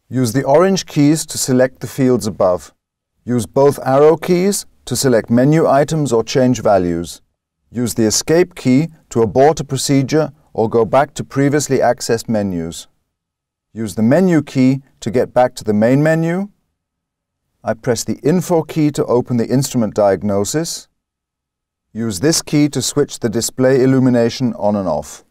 Use the orange keys to select the fields above. Use both arrow keys to select menu items or change values. Use the escape key to abort a procedure or go back to previously accessed menus. Use the menu key to get back to the main menu. I press the info key to open the instrument diagnosis. Use this key to switch the display illumination on and off.